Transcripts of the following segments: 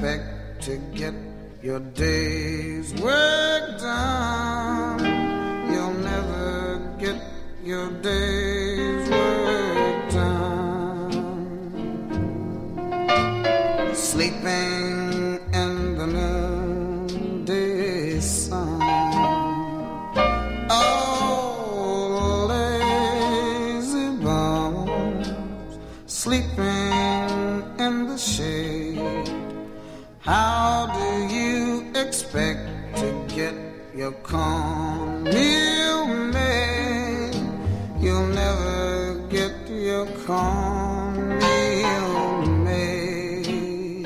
expect to get your day's work done, you'll never get your day's work done. Sleeping in the noonday sun, oh, lazy bones, sleeping in the shade. How do you expect to get your cornmeal made? You'll never get your cornmeal made.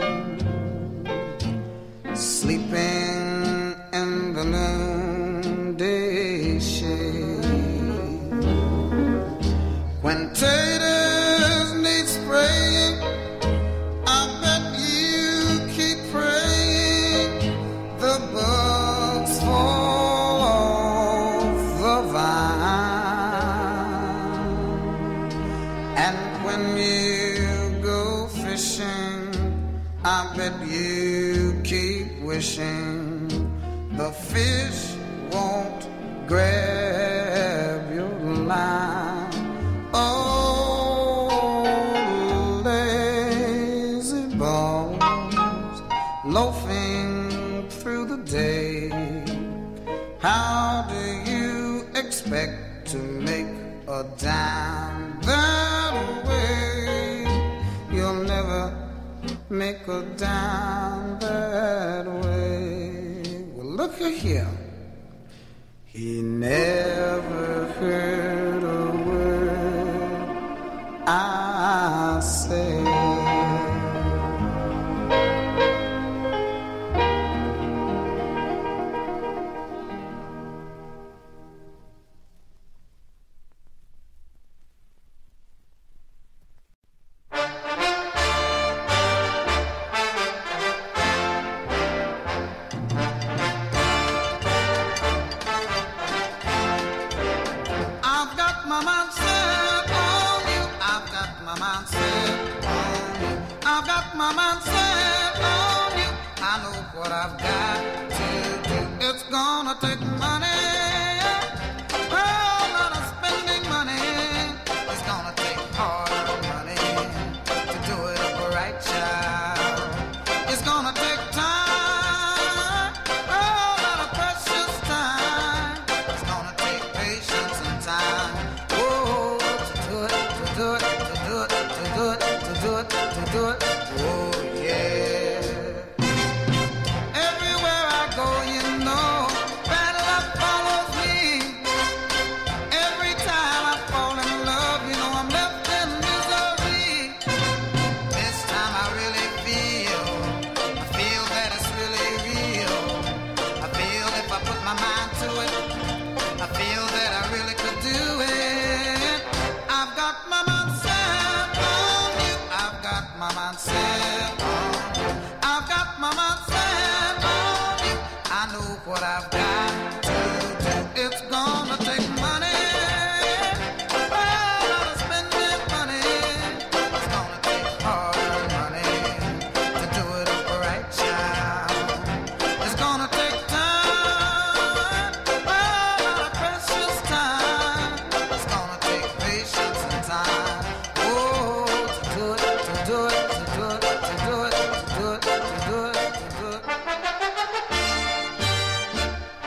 Sleeping in the noonday shade. When taters need spraying, I bet you keep praying the bugs fall off the vine. And when you go fishing, I bet you keep wishing the fish won't grab your line. Oh, lazy bones, loafing through the day. How do you expect to make a dime that way? You'll never make a dime that way. Well, look here. He never heard a word I say. My mindset on you. I know what I've got to do. It's gonna take money, a lot of spending money. It's gonna take hard money to do it right, child. It's gonna take time, a lot of precious time. It's gonna take patience and time. Oh, to do it, to do it, to do it, to do it, to do it, to do it. Oh yeah. Everywhere I go, you know, bad luck follows me. Every time I fall in love, you know I'm left in misery. This time I really feel that it's really real. I feel if I put my mind to it, I feel that I really could do it. I've got my mindset on you. I've got my mindset on you. I've got my mindset on you. I know what I've got to do. It's gonna take money, a lot of spending money. It's gonna take hard money to do it right, child. It's gonna take time, a lot of precious time. It's gonna take patience and time. Oh, to do it, to do it, to do it, to do it, to do it, to do it, to do it.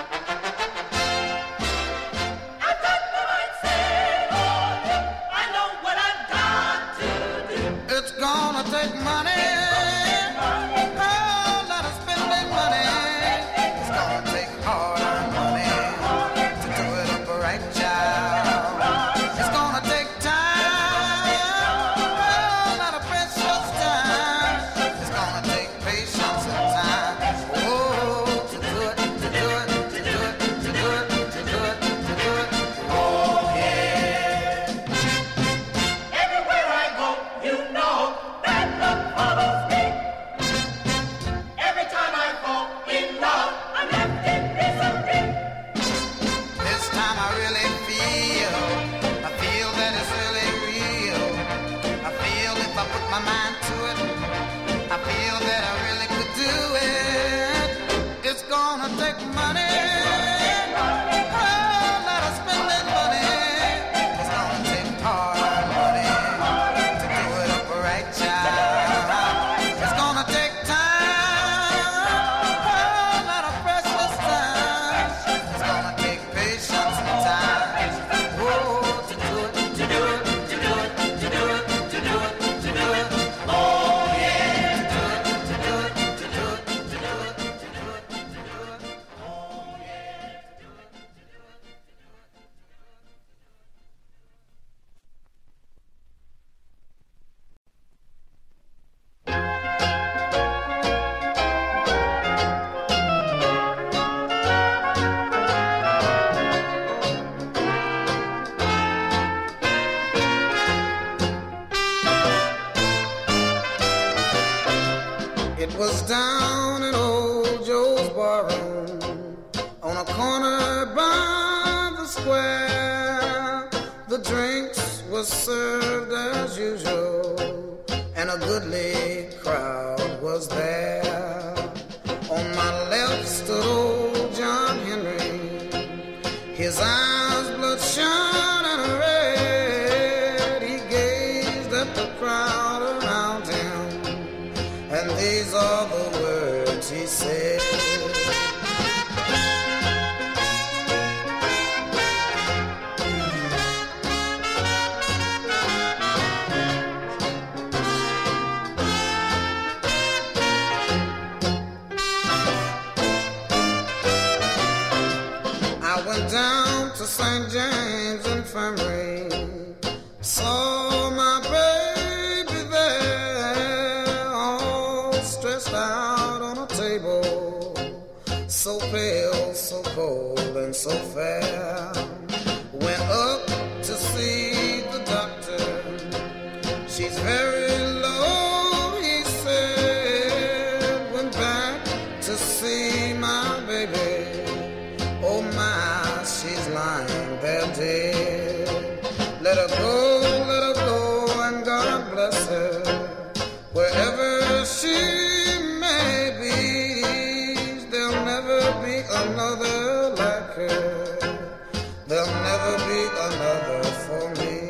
It was down in old Joe's barroom on a corner by the square. The drinks were served as usual, and a goodly crowd was there. On my left stood old John Henry, his eyes bloodshot and red. He gazed at the crowd around him, and these are the words he said. I went down to St. James Infirmary, saw my baby there, all stressed out on a table, so pale, so cold, and so fair. Went up to see the doctor, she's very low, he said. Went back to see my baby, oh my, she's lying there dead. Let her go, and God bless her, wherever she may be. There'll never be another like her, there'll never be another for me.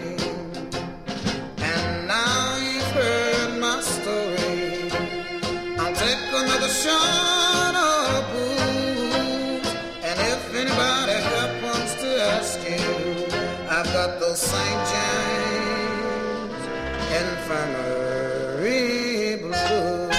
And now you've heard my story, I'll take another shot of booze. And if anybody happens to ask you, I've got those St. James Infirmary blues.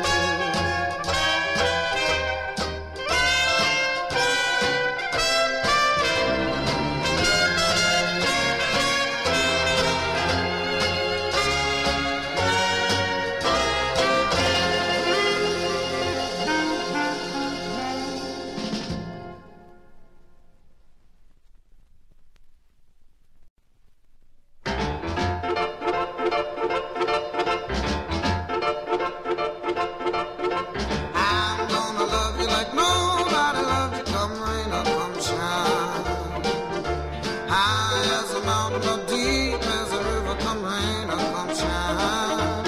I'm gonna love you like nobody loved you, come rain or come shine. High as a mountain or deep as a river, come rain or come shine.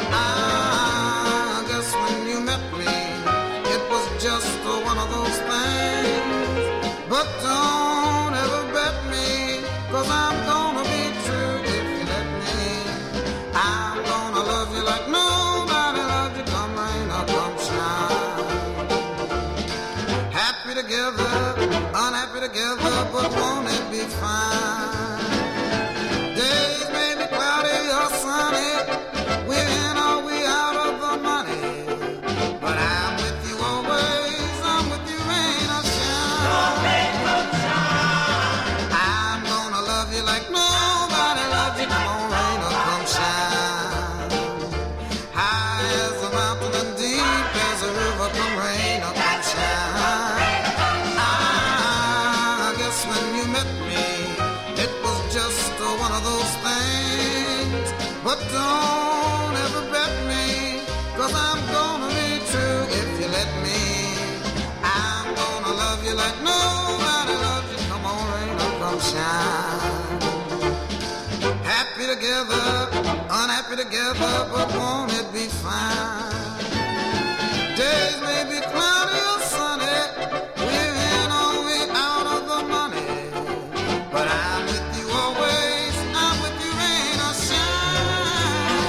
I guess when you met me, it was just one of those things. But don't ever bet me, 'cause I'm gonna be true if you let me. I'm gonna love you like nobody loved you, come rain or come shine. Happy together, unhappy together, but won't it be fine? Days may be cloudy or sunny, we're in or we out of the money, but I'm with you always, I'm with you rain or shine. I'm gonna love you like nobody loved you, come on rain or come shine. High as a mountain and deep as a river, come rain or come shine. I guess when you met me, it was just one of those things. But don't ever bet me, 'cause I'm gonna be true if you let me. I'm gonna love you like nobody loves you, come on rain or come shine. Happy together, unhappy together, but won't it be fine? Days may be cloudy or sunny, we're in or we're out of the money, but I'm with you always, I'm with you rain or shine.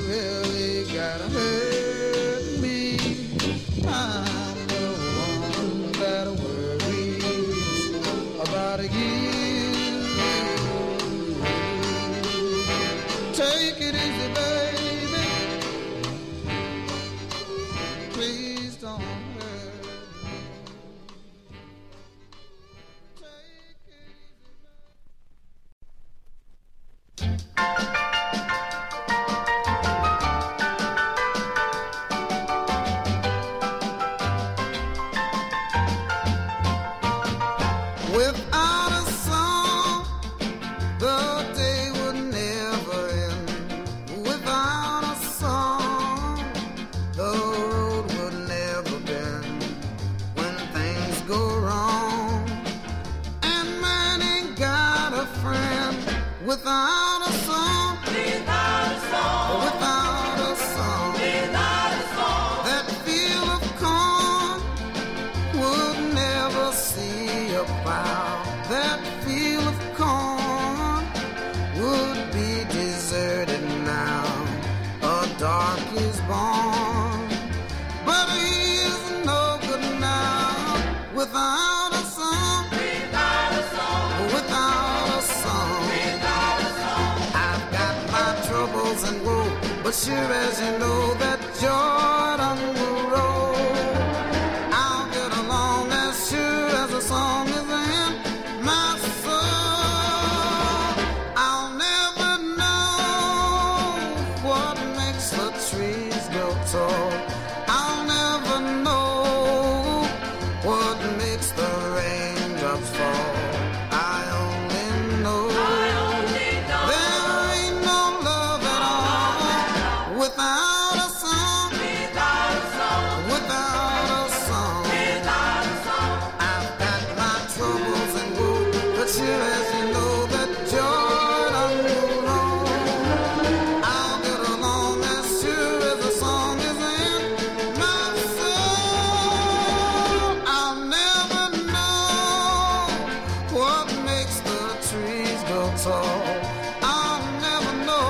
really gotta hurt me. I'm the one that worries about you. Take it easy, baby. Please don't hurt me. Take it without a song, the day would never end. Without a song, the road would never bend. When things go wrong and man ain't got a friend, without a song, without a song, without a song, without a song, that field of corn would never see a plow. That field of corn would be deserted now. A dark is born, but he is no good now. Without a song, without a song, without a song, without a song. I've got my troubles and woe, but sure as you know that Jordan will roll. I'll get along as sure as the song is in my soul. I'll never know what makes the trees grow tall. I'll never know what makes the raindrops fall. I only know there ain't no love at all without a song, without a song, without a song, without a song. I've got my troubles and woe, but sure as you know that Jordan will roll. I'll get along as sure as the song is in my soul. I'll never know what makes the trees grow tall. I'll never know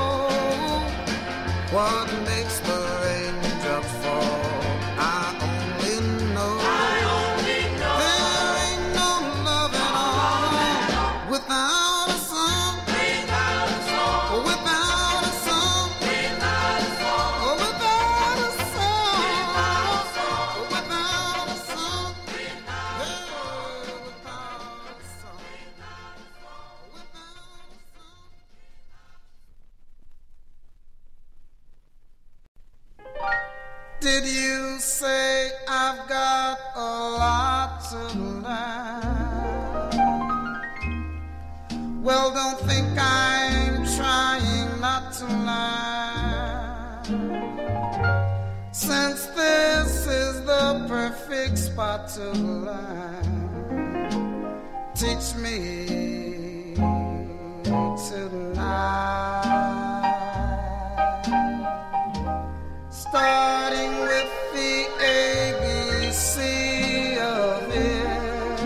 what makes the raindrops fall. I only know there ain't no love at all without a song, without a song, without a song, without a song, without a song, without a song, did you say I've got a lot to learn? Well, don't think I'm trying not to learn, since this is the perfect spot to learn. Teach me tonight. Starting with the ABC of it,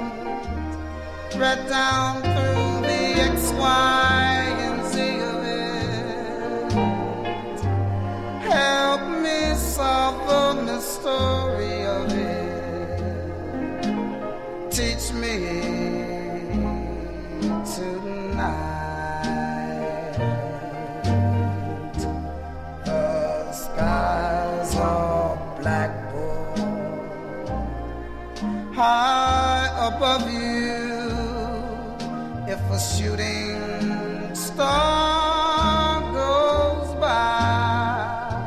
right down through the X, Y, and Z of it. Help me solve the mystery of it. Teach me tonight. Skies are black, high above you. If a shooting star goes by,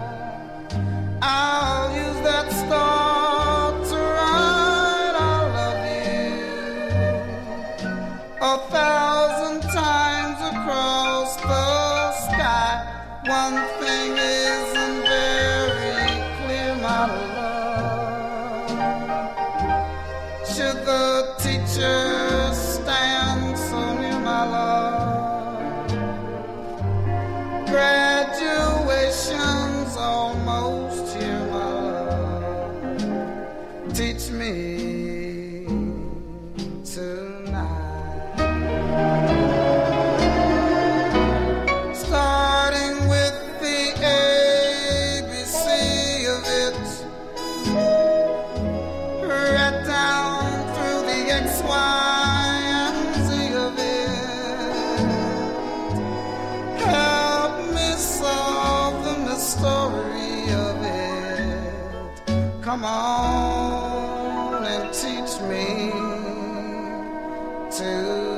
I'll use that star to write I love you 1,000 times across the sky. One thing isn't very clear, my love. Should the teacher stand so near, my love? Graduation's almost here, my love. Teach me tonight. Starting with the Come on and teach me tonight.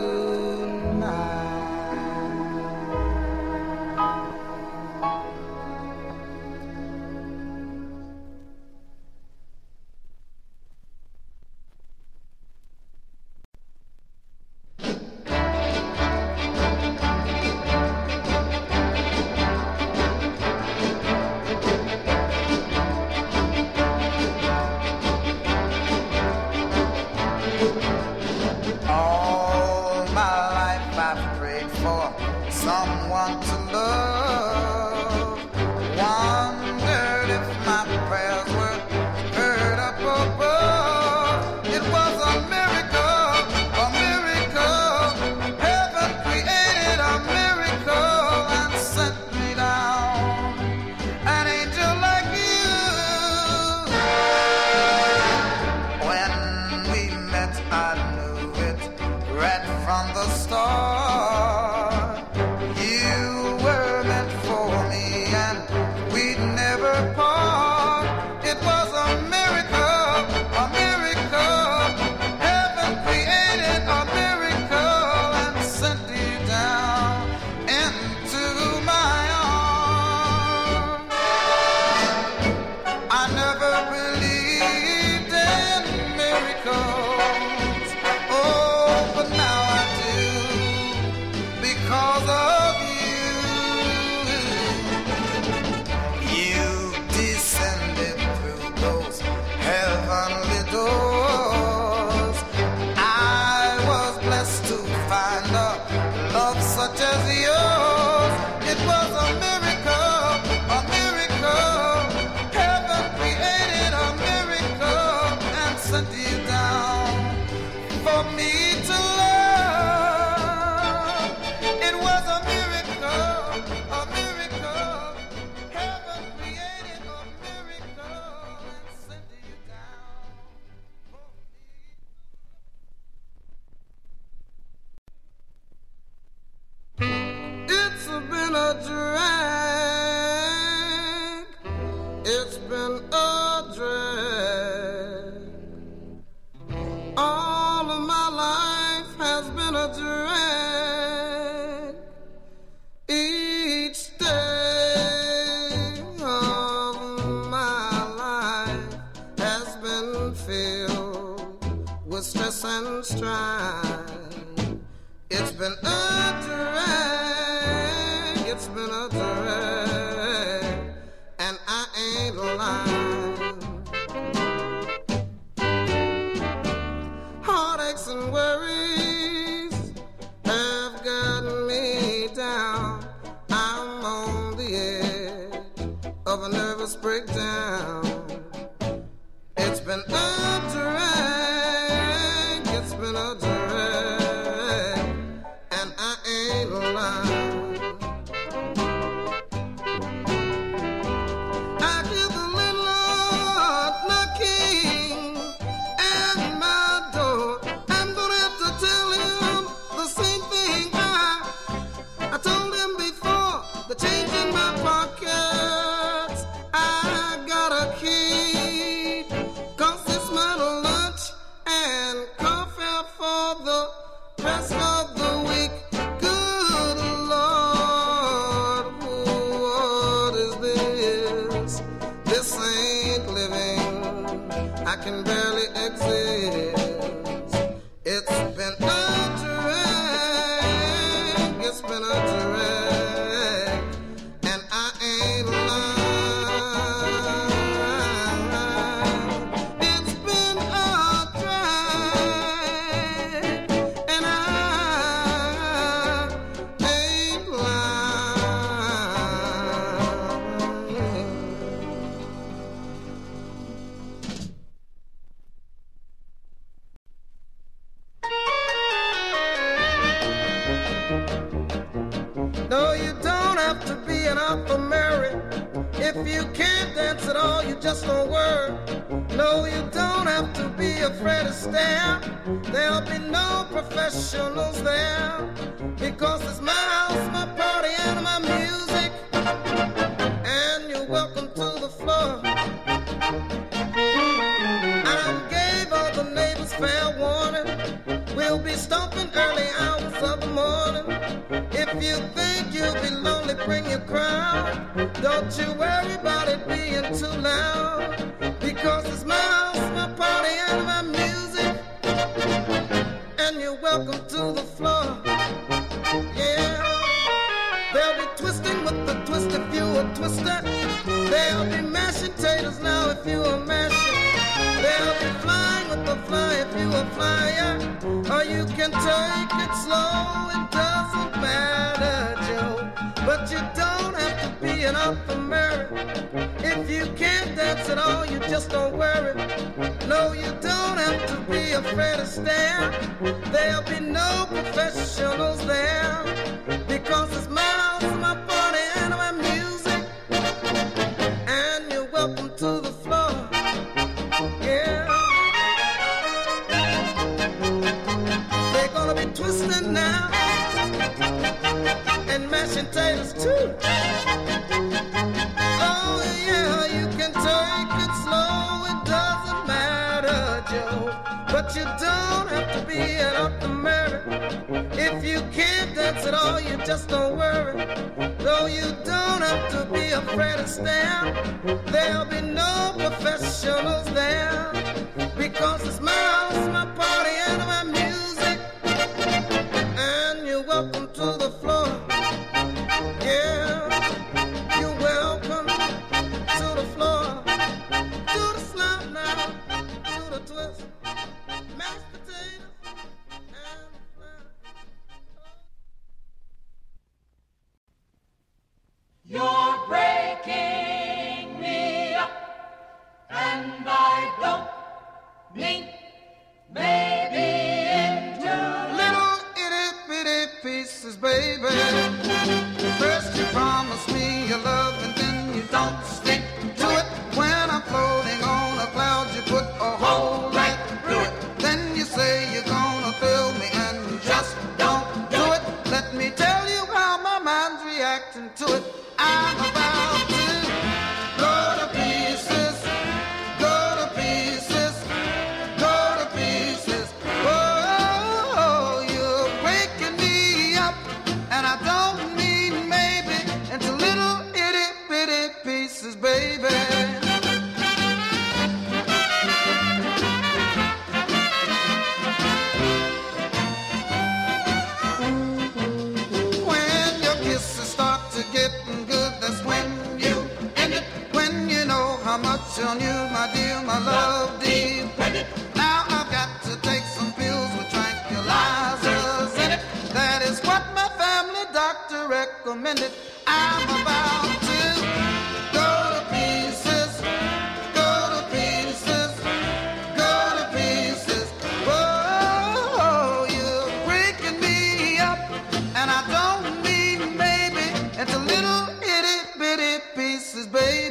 All my life I've prayed for someone to love. Wondered if my prayers were heard up above. It was a miracle, a miracle. Heaven created a miracle and sent me down an angel like you. When we met, I knew it right from the start. You were meant for me and we'd never part. It was a miracle, a miracle. Heaven created a miracle and sent you down into my arms. I never believed in miracles. Oh, but now I do because of you. You descended through those heavenly doors. I was blessed to find a love such as yours. It was a miracle, a miracle. Heaven created a miracle and sent you down for me to love. It was a miracle, a miracle. Heaven created a miracle and sent you down for me. It's been a drag. It's been a drag. All of my life has been a drag. Each day of my life has been filled with stress and strife. It's been a drag. It's been a drag. And I ain't lying. Heartaches and worries have gotten me down. I'm on the edge of a nervous breakdown. It's been a drag. It's been a drag. And I ain't lying. I hear the landlord knocking at my door. I'm gonna have to tell him the same thing I told him before. The change in my pockets I gotta keep, 'cause it's my lunch and coffee for the rest of the week. Good Lord, what is this? This ain't living. I can barely exist. It's been a drag. It's been a drag. And I ain't lying. It's been a drag. And I ain't lying. No, you don't have to be an Arthur Mary. If you can't dance at all, you just don't work. No, you don't have to be a Fred Astaire. There'll be no professionals there, because it's my house, my party, and my music. And you're welcome to the floor. think you'll be lonely, bring your crowd. Don't you worry about it being too loud, because it's my house, my party, and my music, and you're welcome to the floor. Yeah, they'll be twisting with the twist if you a twister. They'll be mashing taters now if you a masher. They'll be flying with the fly if you a flyer. Or you can take it slow, it doesn't matter, Joe. But you don't have to be an Alphamary. If you can't dance at all, you just don't worry. No, you don't have to be afraid to stare. There'll be no professionals there, because it's my house, my party, and my music, and you're welcome to the floor. Yeah, they're gonna be twisting now and mashing taters too. Oh yeah, you can take it slow, it doesn't matter, Joe. But you don't have to be an Alphamary. If you can't dance at all, you just don't worry. Though you don't have to be afraid to stare. There'll be no professionals there, because it's my house, my party, and my music, and you're welcome to the floor. Yeah, you're welcome to the floor. To the slap now, to the twist, mashed potatoes, and you're breaking me up, and I don't mean maybe into little itty bitty pieces, baby. First you promise me your love, and then you don't stick to it. When I'm floating on a cloud, you put a hole right through it. Then you say you're gonna fill me, and you just don't do it. Let me tell you how my mind's reacting to it. I'm about to go to pieces, go to pieces, go to pieces. Oh, you're waking me up, and I don't mean maybe, into little itty bitty pieces, baby. When your kisses start to getting good, that's when you end it. When you know how much on you, my dear, my love depended. Now I've got to take some pills with tranquilizers in it. That is what my family doctor recommended. I'm about to go to pieces, go to pieces, go to pieces. Whoa, you're breaking me up, and I don't mean maybe, into little itty bitty pieces, baby.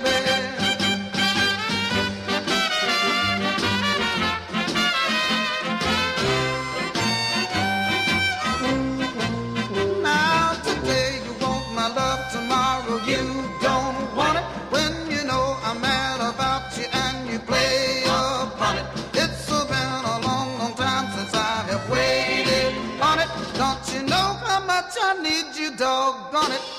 Now today you want my love, tomorrow you don't want it. When you know I'm mad about you and you play upon it. It's been a long, long time since I have waited on it. Don't you know how much I need you, doggone it?